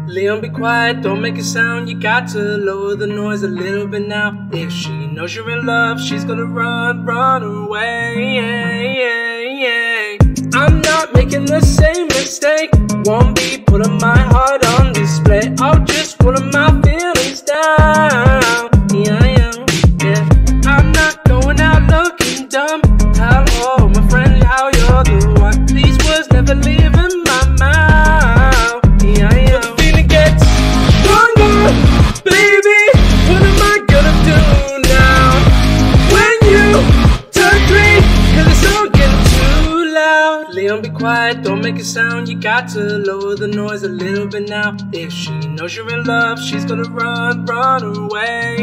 Leon, be quiet, don't make a sound. You got to lower the noise a little bit now. If she knows you're in love, she's gonna run away. I'm not making the same mistake. Won't be putting my heart on display. I'll just putting my feelings down. Yeah. I'm not going out looking dumb. Tell all my friends how you're the one. These words never leaving my mouth. Yeah. The feeling gets stronger, baby. What am I gonna do now? When you turn green, 'cause it's all getting too loud. Leon, be quiet, don't make a sound. You got to lower the noise a little bit now. If she knows you're in love, she's gonna run away.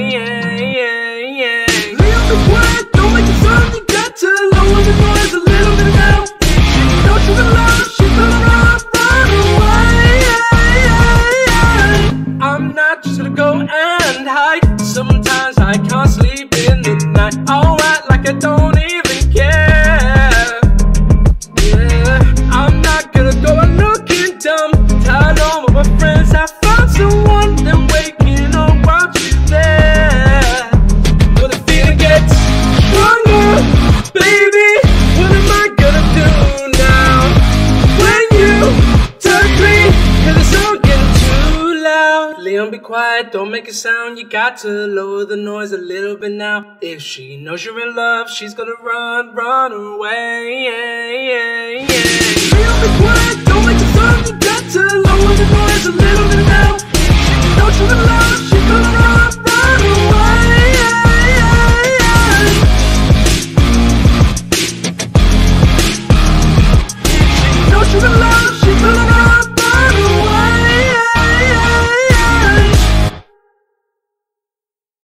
Leon, be quiet, don't make a sound. You got to lower the noise a little bit now. If she knows you're in love, she's gonna run away. I'm not just gonna go and hide. Sometimes I can't sleep in the night. I'll act like I don't even care. I'm not gonna go and looking dumb. Tell all of my friends I found someone. Then waking up while she's there. But the feeling gets stronger, baby. What am I gonna do now? When you turn green, 'cause it's all getting too loud. Leon, be quiet, don't make a sound. You got to lower the noise a little bit now. If she knows you're in love, she's gonna run away. Leon, be quiet.